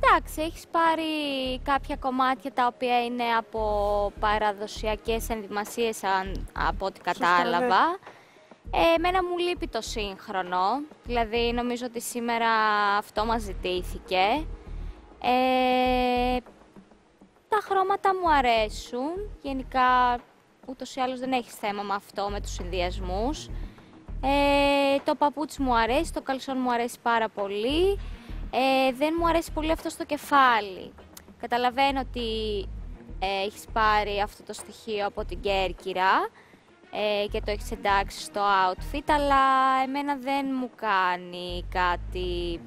Εντάξει, έχεις πάρει κάποια κομμάτια τα οποία είναι από παραδοσιακές ενδυμασίες, από ό,τι κατάλαβα. Εμένα μου λείπει το σύγχρονο, δηλαδή νομίζω ότι σήμερα αυτό μας ζητήθηκε. Τα χρώματα μου αρέσουν, γενικά ούτως ή άλλως δεν έχεις θέμα με αυτό, με τους συνδυασμούς. Το παπούτσι μου αρέσει, το καλσόν μου αρέσει πάρα πολύ. Δεν μου αρέσει πολύ αυτό στο κεφάλι. Καταλαβαίνω ότι έχεις πάρει αυτό το στοιχείο από την Κέρκυρα και το έχεις εντάξει στο outfit, αλλά εμένα δεν μου κάνει κάτι...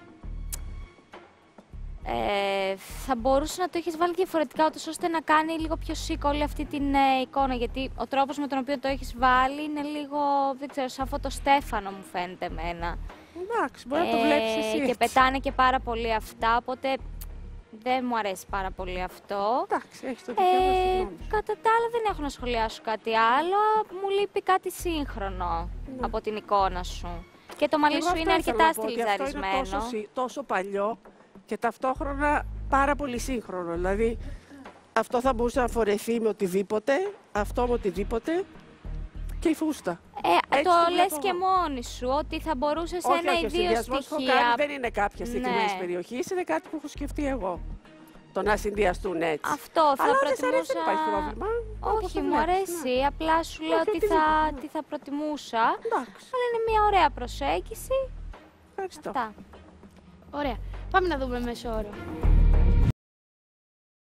θα μπορούσε να το έχεις βάλει διαφορετικά, ώστε να κάνει λίγο πιο chic όλη αυτή την εικόνα, γιατί ο τρόπος με τον οποίο το έχεις βάλει είναι λίγο, δεν ξέρω, σαν φωτοστέφανο μου φαίνεται εμένα. Εντάξει, μπορεί να το βλέπεις εσύ έτσι. Και πετάνε και πάρα πολύ αυτά, οπότε δεν μου αρέσει πάρα πολύ αυτό. Εντάξει, έχεις το δικαίωμα. Κατά τα άλλα δεν έχω να σχολιάσω κάτι άλλο, μου λείπει κάτι σύγχρονο από την εικόνα σου. Και το μαλλί σου είναι αρκετά στυλιζαρισμένο. Αυτό είναι τόσο παλιό και ταυτόχρονα πάρα πολύ σύγχρονο. Δηλαδή, αυτό θα μπορούσε να φορεθεί με οτιδήποτε, αυτό με οτιδήποτε και η φούστα. Το λες και μόνη σου, ότι θα μπορούσες ένα ή δύο στοιχεία. Δεν είναι κάποια συγκεκριμένη περιοχή, είναι κάτι που έχω σκεφτεί εγώ. Το να συνδυαστούν έτσι. Αυτό θα προτιμούσα. Αλλά δεν υπάρχει πρόβλημα. Όχι, μου αρέσει. Απλά σου λέω τι θα προτιμούσα. Αλλά είναι μια ωραία προσέγγιση. Ευχαριστώ. Αυτά. Ωραία. Πάμε να δούμε μέσο όρο.